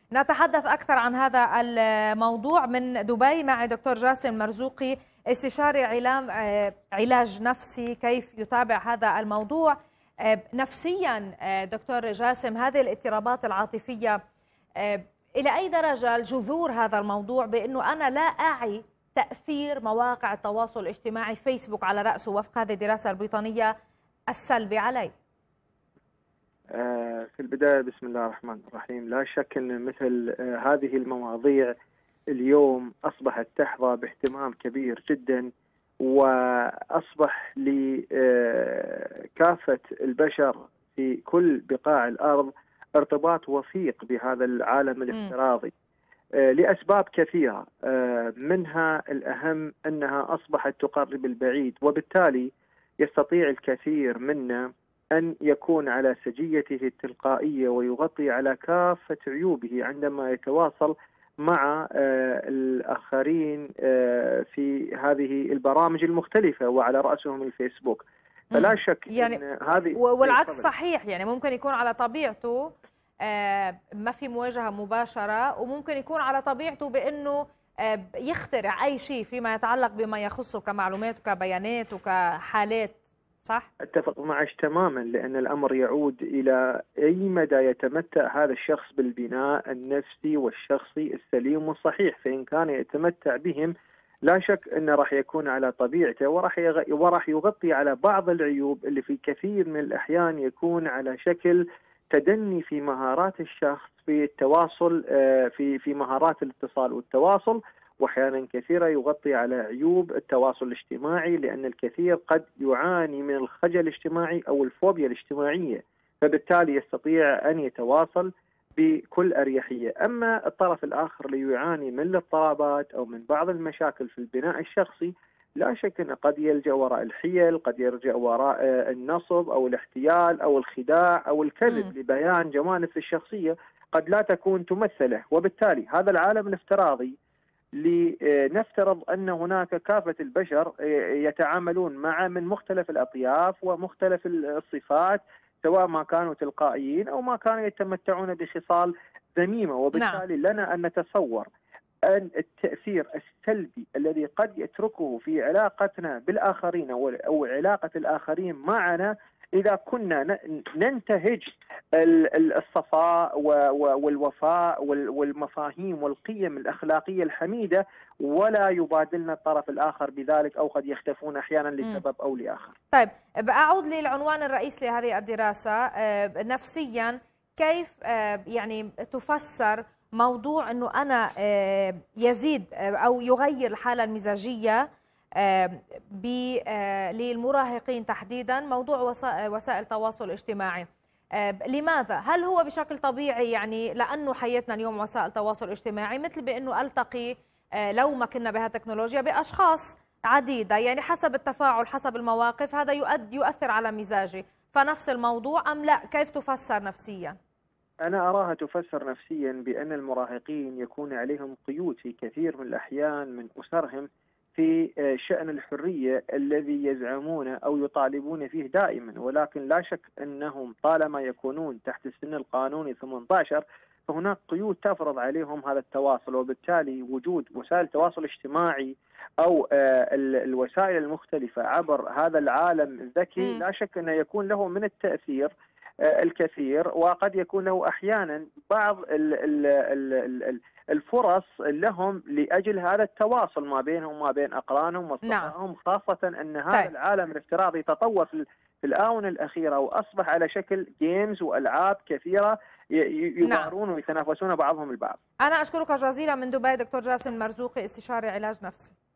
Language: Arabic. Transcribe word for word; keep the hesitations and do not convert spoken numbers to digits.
نتحدث أكثر عن هذا الموضوع من دبي معي دكتور جاسم مرزوقي، استشاري علاج نفسي. كيف يتابع هذا الموضوع نفسيا دكتور جاسم؟ هذه الاضطرابات العاطفية إلى أي درجة الجذور هذا الموضوع بأنه أنا لا أعي تأثير مواقع التواصل الاجتماعي، فيسبوك على رأسه وفق هذه الدراسة البريطانية، السلبي علي؟ في البداية بسم الله الرحمن الرحيم. لا شك أن مثل هذه المواضيع اليوم أصبحت تحظى باهتمام كبير جدا، وأصبح لكافة البشر في كل بقاع الأرض ارتباط وثيق بهذا العالم الافتراضي لأسباب كثيرة، منها الأهم أنها أصبحت تقرب البعيد، وبالتالي يستطيع الكثير منا أن يكون على سجيته التلقائية ويغطي على كافة عيوبه عندما يتواصل مع الآخرين في هذه البرامج المختلفة وعلى رأسهم الفيسبوك. فلا شك يعني أن هذه والعكس صحيح، يعني ممكن يكون على طبيعته ما في مواجهة مباشرة، وممكن يكون على طبيعته بأنه يخترع أي شيء فيما يتعلق بما يخصه كمعلومات وكبيانات وكحالات. صح؟ أتفق معك تماما، لأن الأمر يعود إلى أي مدى يتمتع هذا الشخص بالبناء النفسي والشخصي السليم والصحيح. فإن كان يتمتع بهم لا شك أنه راح يكون على طبيعته، وراح يغ... وراح يغطي على بعض العيوب اللي في كثير من الأحيان يكون على شكل تدني في مهارات الشخص في التواصل، في في مهارات الاتصال والتواصل، واحيانا كثيره يغطي على عيوب التواصل الاجتماعي، لان الكثير قد يعاني من الخجل الاجتماعي او الفوبيا الاجتماعيه، فبالتالي يستطيع ان يتواصل بكل اريحيه. اما الطرف الاخر اللي يعاني من الاضطرابات او من بعض المشاكل في البناء الشخصي، لا شك انه قد يلجا وراء الحيل، قد يلجا وراء النصب او الاحتيال او الخداع او الكذب م. لبيان جوانب في الشخصيه قد لا تكون تمثله. وبالتالي هذا العالم الافتراضي لنفترض أن هناك كافة البشر يتعاملون مع من مختلف الأطياف ومختلف الصفات، سواء ما كانوا تلقائيين أو ما كانوا يتمتعون بخصال ذميمة. وبالتالي نعم. لنا أن نتصور أن التأثير السلبي الذي قد يتركه في علاقتنا بالآخرين أو علاقة الآخرين معنا إذا كنا ننتهج الصفاء والوفاء والمفاهيم والقيم الأخلاقية الحميدة، ولا يبادلنا الطرف الآخر بذلك، أو قد يختفون أحيانا لسبب أو لآخر. طيب، أعود للعنوان الرئيسي لهذه الدراسة نفسيا. كيف يعني تفسر موضوع أنه أنا يزيد أو يغير الحالة المزاجية للمراهقين تحديدا، موضوع وسائل التواصل الاجتماعي؟ لماذا؟ هل هو بشكل طبيعي يعني لأنه حياتنا اليوم وسائل تواصل اجتماعي، مثل بأنه ألتقي لو ما كنا بها تكنولوجيا بأشخاص عديدة، يعني حسب التفاعل حسب المواقف هذا يؤدي يؤثر على مزاجي، فنفس الموضوع أم لا؟ كيف تفسر نفسيا؟ أنا أراها تفسر نفسيا بأن المراهقين يكون عليهم قيود في كثير من الأحيان من أسرهم في شأن الحرية الذي يزعمون أو يطالبون فيه دائما، ولكن لا شك أنهم طالما يكونون تحت السن القانوني ثمانية عشر فهناك قيود تفرض عليهم هذا التواصل، وبالتالي وجود وسائل التواصل الاجتماعي أو الوسائل المختلفة عبر هذا العالم الذكي لا شك أنه يكون له من التأثير الكثير، وقد يكون له أحيانا بعض ال ال ال ال الفرص لهم لأجل هذا التواصل ما بينهم وما بين أقرانهم وأصدقائهم. نعم. خاصة أن هذا طيب. العالم الافتراضي تطور في الآونة الأخيرة وأصبح على شكل جيمز وألعاب كثيرة يبارون نعم. ويتنافسون بعضهم البعض. أنا أشكرك جزيلا من دبي دكتور جاسم مرزوقي، استشاري علاج نفسي.